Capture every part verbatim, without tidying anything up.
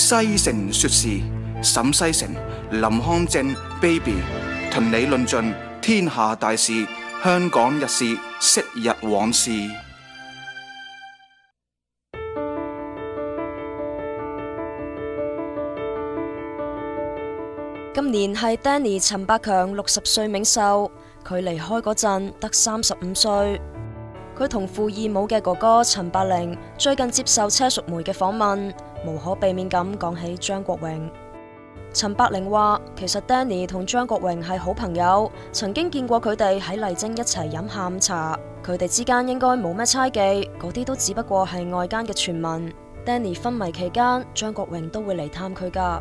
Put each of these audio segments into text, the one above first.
西城說事，沈西城、林康正、Baby 同你論盡天下大事、香港日事、昔日往事。 今年係 Danny 陳百強六十歲冥壽，佢離開嗰陣得三十五歲。佢同父異母嘅哥哥陳百靈最近接受車淑梅嘅訪問，無可避免咁講起張國榮。陳百靈話：其實 Danny 同張國榮係好朋友，曾經見過佢哋喺麗晶一齊飲下午茶，佢哋之間應該冇咩猜忌，嗰啲都只不過係外間嘅傳聞。Danny 昏迷期間，張國榮都會嚟探佢㗎。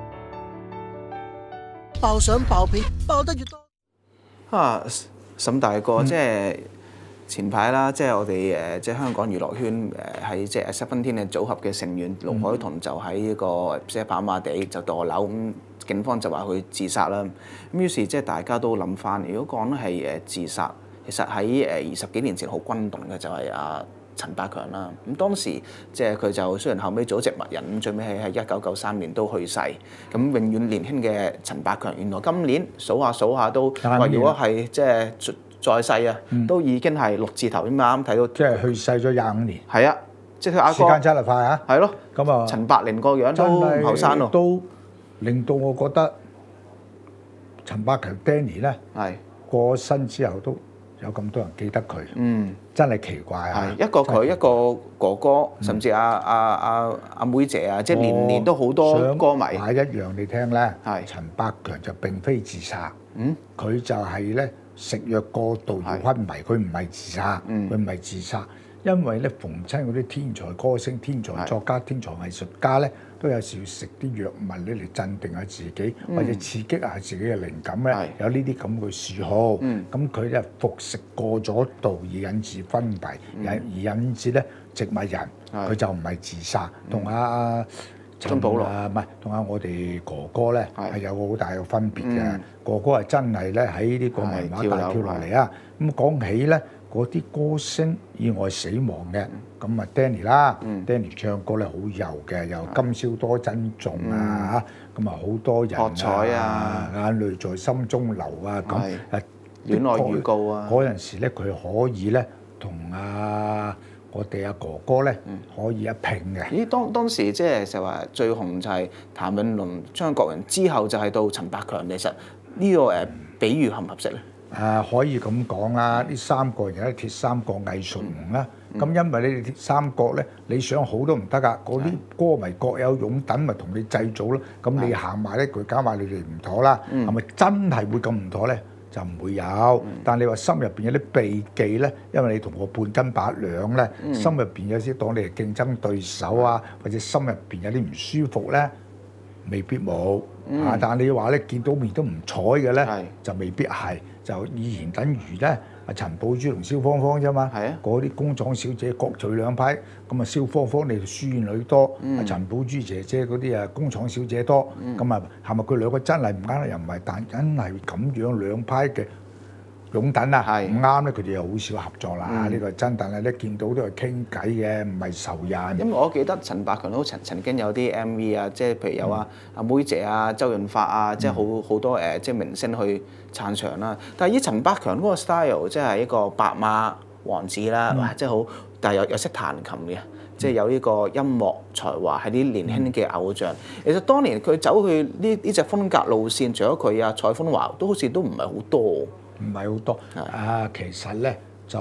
爆相爆片爆得越多啊！沈大哥，嗯、即係前排啦，即係我哋誒即係香港娛樂圈誒喺即係十分天嘅組合嘅成員盧凱彤就喺呢個即係跑馬地就墮樓，咁警方就話佢自殺啦。咁於是即係大家都諗翻，如果講係誒自殺，其實喺誒二十幾年前好轟動嘅就係阿陳百強啦。咁當時即係佢就雖然後尾做咗植物人，咁最尾係喺一九九三年都去世。咁永遠年輕嘅陳百強，原來今年數下數下都話，如果係即係在世啊，嗯、都已經係六字頭咁啱睇到。即係去世咗廿五年。係啊，即係佢阿哥。時間真係快啊！係咯。咁啊，陳百靈個樣都唔後生咯。都令到我覺得陳百強 Danny 咧，係過身之後都有咁多人記得佢，嗯，真係奇怪啊！係一個佢一個哥哥，甚至阿阿阿阿妹姐啊，即係年年都好多歌迷。話一樣你聽咧，係陳百強就並非自殺，嗯，佢就係咧食藥過度而昏迷，佢唔係自殺，佢唔係自殺，因為咧逢親嗰啲天才歌星、天才作家、天才藝術家咧，都有時要食啲藥物咧嚟鎮定下自己，或者刺激下自己嘅靈感咧，有呢啲咁嘅嗜好。咁佢咧服食過咗度而引致昏迷，引而引致咧植物人，佢就唔係自殺。同阿張保羅唔係同阿我哋哥哥咧係有個好大嘅分別嘅。哥哥係真係咧喺呢個文化大跳落嚟啊！咁講起咧。嗰啲歌星意外死亡嘅，咁啊 Danny 啦 ，Danny 唱歌咧好柔嘅，又今宵多珍重啊，咁啊好多人啊，眼淚在心中流啊，咁啊戀愛預告啊，嗰陣時咧佢可以咧同啊我哋阿哥哥咧可以一拼嘅。咦，當當時即係就話最紅就係譚詠麟、張國榮之後就係到陳百強，其實呢個誒比喻合唔合適咧？誒、啊、可以咁講啦，呢三個人有啲鐵三角藝術夢啦。咁、嗯嗯、因為你哋鐵三角咧，你想好都唔得噶，嗰啲歌迷各有擁躉，咪同你製造咯。咁你行埋咧，佢搞埋你哋唔妥啦。係咪、嗯、真係會咁唔妥咧？就唔會有。嗯、但你話心入邊有啲避忌咧，因為你同我半斤八兩咧，嗯、心入邊有啲當你係競爭對手啊，或者心入邊有啲唔舒服咧，未必冇。嗯、啊，但你話咧見到面都唔睬嘅咧，是就未必係。就以前等於咧，阿陳寶珠同蕭芳芳啫嘛。係啊，嗰啲工廠小姐各取兩派，咁啊蕭芳芳你哋書院女多，阿、嗯、陳寶珠姐姐嗰啲啊工廠小姐多，咁啊係咪佢兩個真係唔啱咧？又唔係，但真係咁樣兩派嘅擁躉啊，唔啱咧，佢哋又好少合作啦。呢、嗯、個真，但係咧見到都係傾偈嘅，唔係仇人。因為我記得陳百強都曾曾經有啲 M V 啊，即係譬如有啊阿妹姐啊、周潤發啊，即係好好多誒即係明星去撐場啦。但係以陳百強嗰個 style， 即係一個白馬王子啦，哇、嗯！即係好，但係又又識彈琴嘅，即係有呢個音樂才華，係啲年輕嘅偶像。其實當年佢走去呢呢隻風格路線，除咗佢啊蔡楓華，都好似都唔係好多。唔係好多啊！其實咧就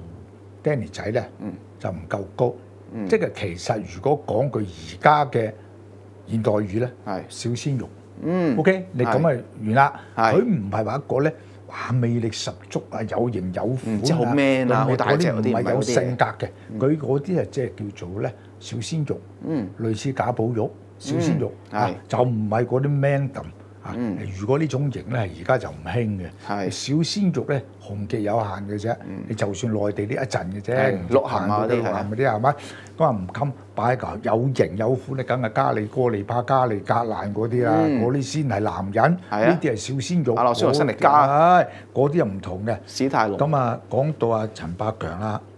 Danny 仔咧、嗯、就唔夠高，嗯、即係其實如果講句而家嘅現代語咧，係小鮮肉。嗯，OK， 你咁咪完啦。佢唔係話一個咧，哇魅力十足啊，有型有款即係好 man 啊，好大隻嗰啲，唔係有性格嘅。佢嗰啲啊，即係叫做咧小鮮肉，嗯，類似賈寶玉小鮮肉啊，就唔係嗰啲 man 咁。嗯、如果呢種型咧，而家就唔興嘅。係小鮮肉咧，紅極有限嘅啫。嗯、你就算內地呢一陣嘅啫，鹿晗啊啲係啲係咪？咁啊唔敢擺嚿有型有款咧，梗係加利哥利帕、加利格蘭嗰啲啦，嗰啲先係男人。呢啲係小鮮肉。阿諾舒華辛力加，嗰啲又唔同嘅。史泰龍。咁啊，講到阿陳百強啦，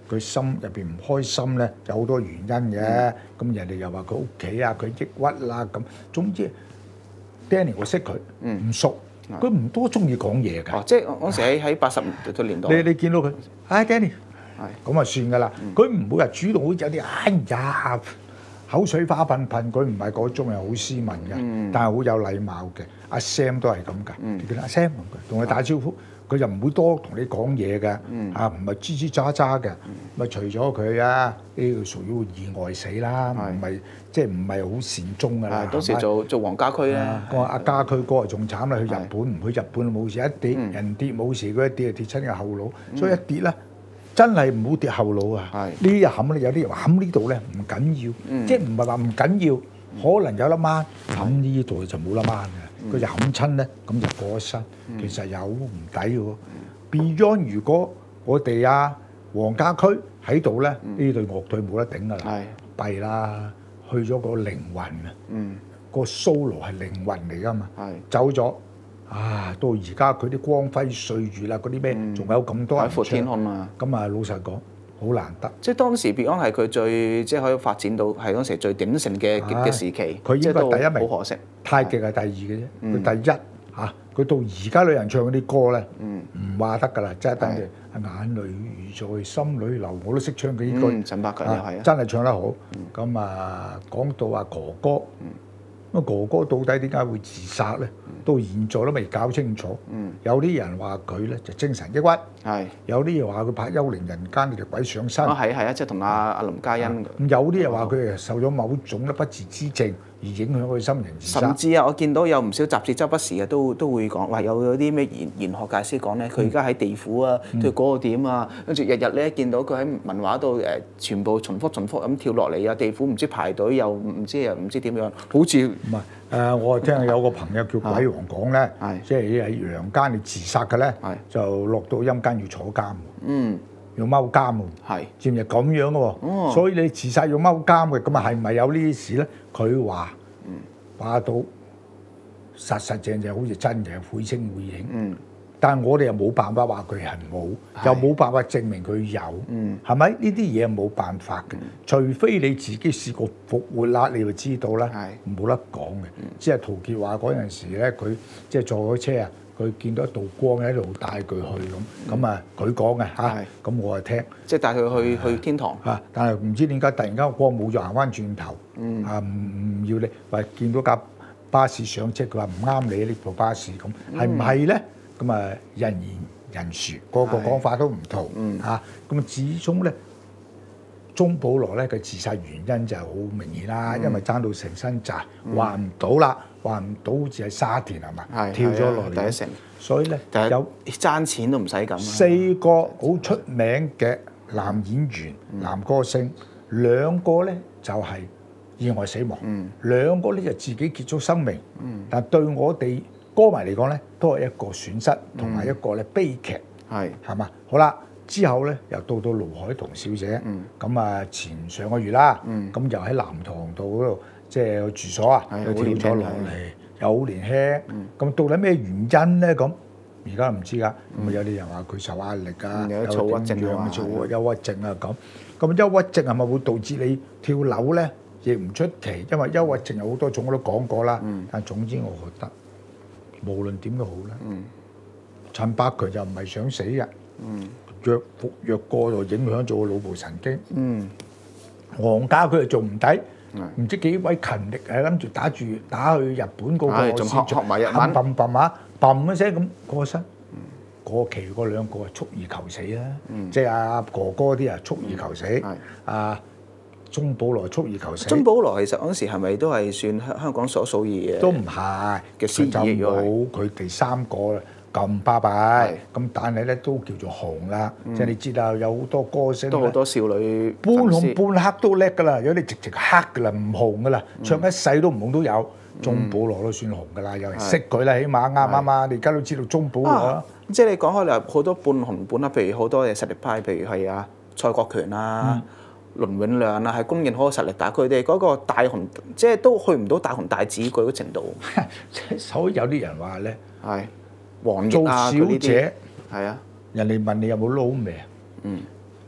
佢心入邊唔開心咧，有好多原因嘅。咁、嗯、人哋又話佢屋企啊，佢抑鬱啦咁。總之 ，Danny 我識佢，唔、嗯、熟，佢唔多中意講嘢㗎。 哦，即係嗰時喺喺八十個年代。 你你見到佢，唉 Danny， 咁啊算㗎啦。佢唔、嗯、會話主動好似有啲哎呀口水花噴噴，佢唔係嗰種係好斯文嘅，嗯、但係好有禮貌嘅。阿 Sam 都係咁㗎，嗯、你見阿 Sam 同佢打招呼。佢就唔會多同你講嘢嘅，嗯、啊唔係吱吱喳喳嘅，咪、嗯、除咗佢啊，呢個屬於意外死啦，唔係即係唔係好善終㗎啦。 當時做做黃家駒咧， 個阿家駒哥仲慘啦，去日本唔去日本冇事，一跌、嗯、人跌冇事，佢一跌就跌親個後腦，嗯、所以一跌咧真係唔好跌後腦啊！呢日冚咧有啲人話冚呢度咧唔緊要，嗯、即係唔係話唔緊要，可能有粒掹，冚呢度就冇粒掹嘅。佢就冚親咧，咁就過咗身。其實有唔抵喎。Beyond 如果我哋啊黃家駒喺度咧，呢隊樂隊冇得頂㗎啦，弊啦，去咗個靈魂啊，個 solo 係靈魂嚟㗎嘛，走咗啊！到而家佢啲光輝歲月啦，嗰啲咩，仲有咁多人海闊天空啊！ 咁啊，老實講。好難得， 即係當時 Beyond 係佢最即係可以發展到係嗰時最鼎盛嘅嘅時期， 佢應該係第一名， 好可惜。 太極係第二嘅啫，佢、嗯、第一嚇，佢、啊、到而家女人唱嗰啲歌咧，唔話得㗎啦，真係等住眼淚如在心裏流，我都識唱佢呢句。陳百強又係啊，真係唱得好。咁、嗯、啊，講到阿哥哥，咁、嗯、哥哥到底點解會自殺咧？到現在都未搞清楚。嗯、有啲人話佢咧就精神抑鬱，係有啲人話佢拍《幽靈人間》嗰條鬼上身。啊，係係啊，即係同阿阿林嘉欣。咁有啲人話佢係受咗某種咧不治之症而影響佢心靈自殺。甚至啊，我見到有唔少雜誌周不時啊都都會講，話有有啲咩玄玄學界師講咧，佢而家喺地府啊，對嗰個點啊，跟住日日咧見到佢喺文畫度誒，全部重複重複咁跳落嚟啊，地府唔知排隊又唔知又唔知點樣，好似唔係。誒、呃，我聽有個朋友叫鬼王講咧，啊、即係喺陽間你自殺嘅咧，是就落到陰間要坐監，嗯，要踎監喎，係，知唔知咁樣嘅喎？哦、所以你自殺要踎監嘅，咁啊係咪有呢啲事咧？佢話，嗯，話到實實正正好似真嘅，繪聲繪影，嗯。但係我哋又冇辦法話佢係冇，又冇辦法證明佢有，係咪？呢啲嘢冇辦法嘅，除非你自己試過復活啦，你就知道啦，冇得講嘅。即係陶傑話嗰陣時咧，佢即係坐咗車啊，佢見到一道光喺度帶佢去咁，咁啊佢講嘅嚇，咁我係聽，即係帶佢去去天堂嚇。但係唔知點解突然間個光冇咗，行翻轉頭，啊唔唔要你，話見到架巴士上車，佢話唔啱你呢部巴士咁，係唔係咧？咁啊，人言人殊，個個講法都唔同嚇。咁、嗯、啊，始終咧，鐘保羅咧嘅自殺原因就係好明顯啦，嗯、因為爭到成身債，還唔到啦，還唔到好似喺沙田係嘛，嗯、跳咗落嚟，第一城。所以咧有爭錢都唔使咁。四個好出名嘅男演員、嗯、男歌星，兩個咧就係、是、意外死亡，嗯、兩個咧就自己結束生命。嗯、但對我哋歌迷嚟講咧，都係一個損失同埋一個咧悲劇，係係嘛？好啦，之後咧又到到盧海彤小姐，咁啊、嗯、前上個月啦，咁、嗯、又喺南塘道嗰度，即係住所啊，又跳咗落嚟，又好年輕，咁、嗯、到底咩原因咧？咁而家唔知㗎，咁、嗯、有啲人話佢受壓力啊，嗯、有躁鬱症啊，躁憂鬱症啊咁，咁憂鬱症係咪會導致你跳樓咧？亦唔出奇，因為憂鬱症有好多種，我都講過啦。嗯、但總之我覺得。無論點都好啦，嗯、陳百強就唔係想死嘅，藥服藥過就影響咗個腦部神經。嗯、黃家駒又做唔抵，唔、嗯、知幾位勤力係諗住打住打去日本嗰個市場，冚冚冚啊，冚一聲咁過身。嗯、過期嗰兩個係蓄意求死啦，嗯、即係阿哥哥啲啊蓄意求死，啊、嗯。鐘保羅蓄意求死。鐘保羅其實嗰時係咪都係算香香港所數嘅？都唔係嘅先就冇佢哋三個咁巴閉，咁但係咧都叫做紅啦。即係你知道有好多歌星都好多少女半紅半黑都叻㗎啦，有啲直直黑㗎啦，唔紅㗎啦，唱一世都唔紅都有。鐘保羅都算紅㗎啦，有人識佢啦，起碼啱啱啱，你而家都知道鐘保羅。即係你講開你好多半紅半黑，譬如好多嘅實力派，譬如係啊蔡國權啊。倫永亮啊，係公認好有實力，但係佢哋嗰個大紅，即係都去唔到大紅大紫嗰個程度。所以有啲人話咧，係黃做小姐，係啊，人哋問你有冇撈味啊？嗯，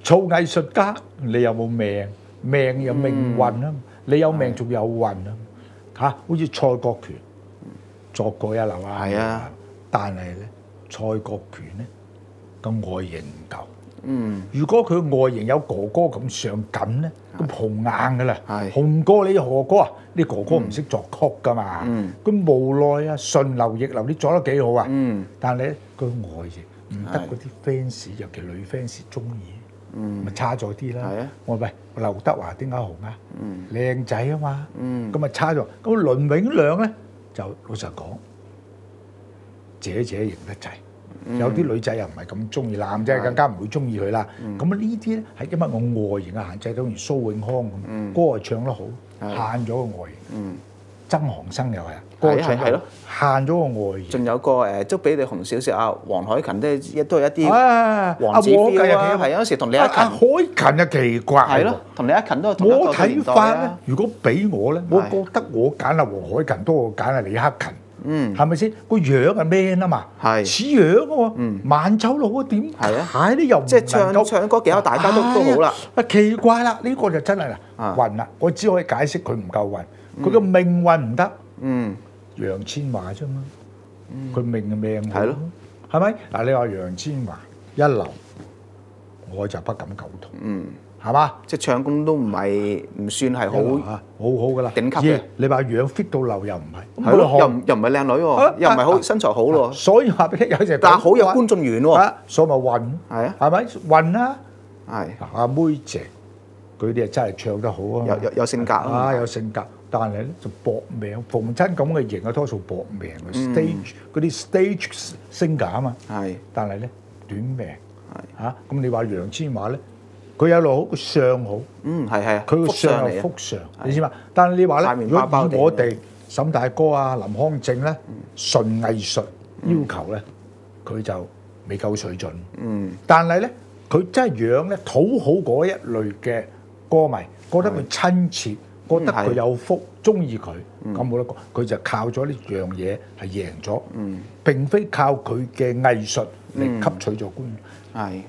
做藝術家你有冇命？命有命運啊！你有命仲有運啊！嚇，好似蔡國權作過一流啊， 係啊， 但係咧蔡國權咧個外形唔夠。 嗯， 如果佢外形有哥哥咁上緊咧，咁紅硬噶啦。 係紅哥你何哥啊？你哥哥唔識作曲噶嘛？ 嗯， 佢無奈啊，順流逆流，你作得幾好啊？ 嗯， 但係咧佢外形唔得嗰啲 fans，尤其女 fans 中意。嗯，咪差咗啲啦。係啊，我喂劉德華點解紅啊？嗯，靚仔啊嘛。嗯，咁咪差咗。咁倫永亮咧就老實講，姐姐型得滯。有啲女仔又唔係咁中意，男仔更加唔會中意佢啦。咁啊呢啲咧係因為我外形嘅限制，等於蘇永康咁，歌係唱得好，限咗個外形。曾航生又係啊，歌唱係咯，限咗個外形。 仲有個誒都比你紅少少啊，黃凱芹都係都係一啲啊， 王子 feel 啊，係有時同李克勤。 阿凱芹啊奇怪， 係咯，同李克勤都係同一個我睇法咧，如果俾我咧，我覺得我揀阿黃凱芹多過揀阿李克勤。嗯，係咪先？個樣係 man 啊嘛，係似樣嘅喎。嗯，萬秋佬啊點解咧又唔即係唱唱歌技巧大家都都好啦。 啊奇怪啦，呢個就真係啦運啦，我只可以解釋佢唔夠運，佢個命運唔得。嗯，楊千嬅啫嘛，佢命嘅命係咯，係咪？嗱你話楊千嬅一流，我就不敢苟同。嗯。係嘛？ 即係唱功都唔係唔算係好好好噶啦， 頂級嘅。 你話樣 fit 到流又唔係， 係咯，又唔又唔係靚女喎，又唔係好身材好咯。 所以話俾你有時， 但係好有觀眾緣喎。 所以咪運，係啊，係咪運啊？ 係阿妹姐，佢啲係真係唱得好啊， 有有有性格啊，有性格。但係咧就搏命，逢親咁嘅型啊，多數搏命嘅 stage 嗰啲 stage singer 啊嘛。係，但係咧短命。係嚇，咁你話楊千嬅咧？佢有路好，個相好，嗯係係，佢個相係福相，你知嘛？但係你話咧，如果以我哋沈大哥啊、林康正咧，純藝術要求咧，佢就未夠水準。嗯，但係咧，佢真係樣咧討好嗰一類嘅歌迷，覺得佢親切，覺得佢有福，中意佢，咁冇得講。佢就靠咗呢樣嘢係贏咗，嗯，並非靠佢嘅藝術嚟吸取咗觀眾。係。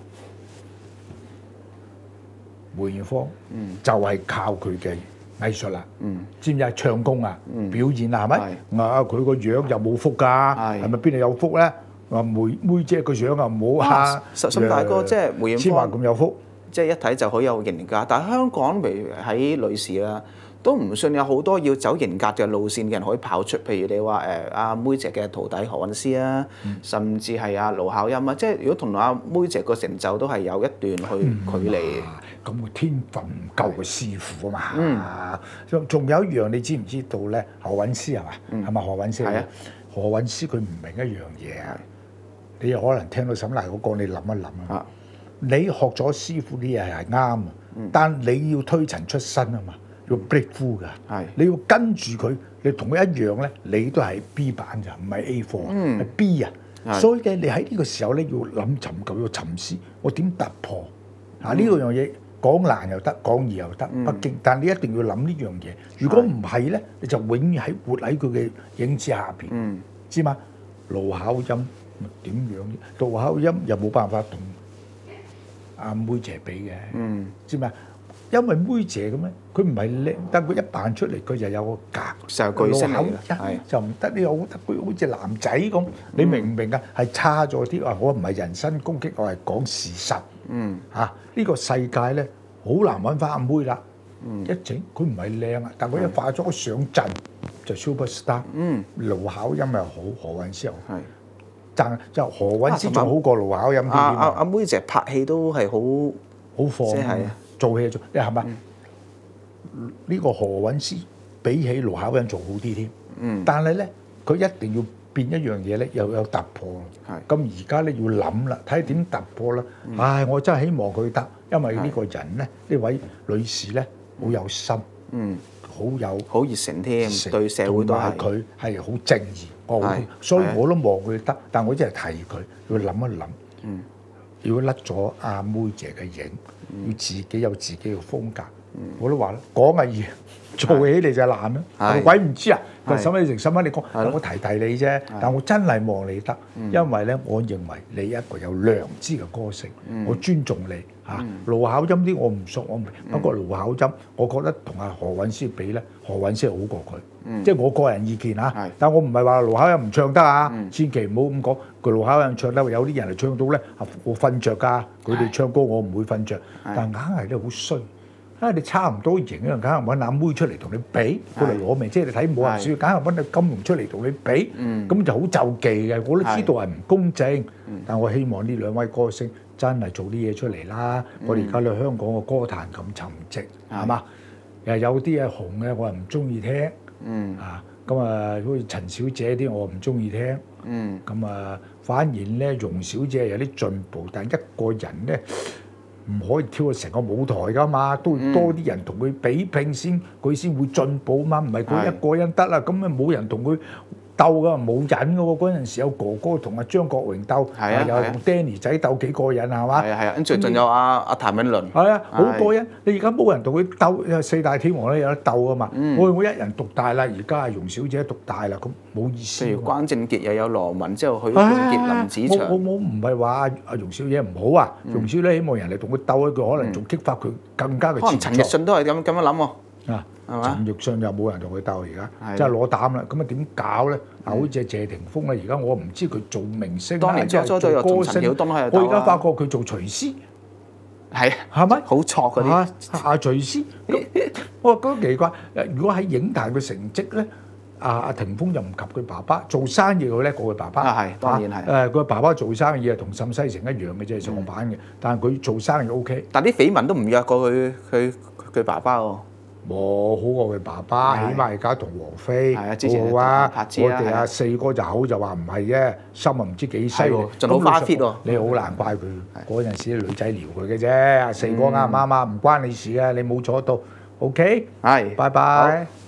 梅艷芳就係靠佢嘅藝術啦，知唔知啊？唱功啊，表演啊，係咪？啊，佢個樣又冇福㗎，係咪邊度有福咧？話梅妹姐個樣啊，唔好嚇。 沈大哥即係梅艷芳咁有福， 即係一睇就好有型格。但係香港譬如喺女士啦，都唔算有好多要走型格嘅路線嘅人可以跑出。譬如你話誒阿妹姐嘅徒弟何韻詩啊，甚至係阿盧巧音啊，即係如果同阿妹姐個成就都係有一段去距離。 咁個天分唔夠個師傅啊嘛，仲仲有一樣你知唔知道咧？何韻詩係嘛？係咪何韻詩？係啊，何韻詩佢唔明一樣嘢啊！你有可能聽到沈大嗰個，你諗一諗啊！你學咗師傅啲嘢係啱啊，但你要推陳出新啊嘛，要 break through㗎。係，你要跟住佢，你同佢一樣咧，你都係 B 版咋，唔係 A 貨，係 B 啊！所以嘅你喺呢個時候咧，要諗尋求要沉思，我點突破啊？呢個樣嘢。講難又得，講易又得，北京。但你一定要諗呢樣嘢。如果唔係咧，你就永遠喺活喺佢嘅影子下邊，嗯、知嘛？盧巧音點樣？盧巧音又冇辦法同阿妹姐比嘅，嗯、知嘛？因為妹姐咁咧，佢唔係叻，但佢一扮出嚟，佢就有個格。成個巨星嚟嘅，就唔得呢個好得佢好似男仔咁，你明唔明啊？係差咗啲啊！我唔係人身攻擊，我係講事實。嗯，嚇呢個世界咧好難揾翻阿妹啦。嗯，一整佢唔係靚啊，但佢一化妝上陣就 super star。嗯，盧巧音又好，何韻詩又係，但就何韻詩仲好過盧巧音啲。阿阿阿妹姐拍戲都係好好放，即係做戲做，你係咪？呢個何韻詩比起盧巧音做好啲添。嗯，但係咧佢一定要變一樣嘢咧，又有突破。係，咁而家咧要諗啦，睇下點突破啦。唉，我真係希望佢得，因為呢個人咧，呢位女士咧好有心，嗯，好有好熱誠添，對社會都係佢係好正義，我好，所以我都望佢得，但我真係提佢要諗一諗。嗯，如果甩咗阿妹姐嘅影，要自己有自己嘅風格， 我都話啦，講係易，做起嚟就難啦。鬼唔知啊！佢沈偉成沈偉你講，我提提你啫。但我真係望你得，因為咧，我認為你一個有良知嘅歌星，我尊重你嚇。盧巧音啲我唔熟，我唔明。不過盧巧音，我覺得同阿何韻詩比咧，何韻詩好過佢。即係我個人意見嚇。但我唔係話盧巧音唔唱得啊，千祈唔好咁講。佢盧巧音唱得，有啲人係唱到咧，我瞓着㗎。佢哋唱歌我唔會瞓着，但硬係咧好衰。啊！你差唔多型啊，梗係揾阿妹出嚟同你比，過嚟攞命，即係你睇武俠小說，梗係揾阿金庸出嚟同你比，咁就好就忌嘅。我都知道係唔公正，但我希望呢兩位歌星真係做啲嘢出嚟啦。我哋而家喺香港個歌壇咁沉寂，係嘛？又有啲係紅嘅，我又唔中意聽，啊咁啊，好似陳小姐啲我唔中意聽，咁啊反而咧容小姐有啲進步，但係一個人咧。唔可以跳成個舞台㗎嘛，都要多啲人同佢比拼先，佢先會進步嘛。唔係佢一個人得啦，咁啊冇人同佢鬥㗎，冇癮㗎喎。嗰陣時有哥哥同阿張國榮鬥，又同 Danny 仔鬥幾過癮係嘛？ 係啊係啊，跟住仲有阿阿譚詠麟。 係啊，好過癮。你而家冇人同佢鬥，四大天王咧有得鬥㗎嘛？我我一人獨大啦，而家係容小姐獨大啦，咁冇意思。 譬如關正傑又有羅文，之後許冠傑、林子祥。 我我唔係話阿容小姐唔好啊，容小姐希望人哋同佢鬥一句，可能仲激發佢更加嘅。 可能陳奕迅都係咁咁樣諗喎。 啊，陳奕迅又冇人同佢鬥而家，真係攞膽啦！咁啊點搞咧？嗱，好似謝霆鋒咧，而家我唔知佢做明星啦，即係做歌星。我而家發覺佢做廚師， 係係咪好錯嗰啲？ 阿廚師，我覺得奇怪。如果喺影壇嘅成績咧，阿阿霆鋒又唔及佢爸爸，做生意佢叻過佢爸爸。 啊係，當然係。 誒，佢爸爸做生意啊，同沈西城一樣嘅啫，上版嘅。但係佢做生意 O K。 但啲緋聞都唔弱過佢佢佢爸爸喎。 冇好過佢爸爸，起碼而家同王菲好好啊！我哋阿四哥就口就話唔係啫，心啊唔知幾犀利， 仲好花 fit 喎！ 你好難怪佢嗰陣時啲女仔撩佢嘅啫。阿四哥啱唔啱啊？唔關你事啊，你冇坐到。OK，係，拜拜。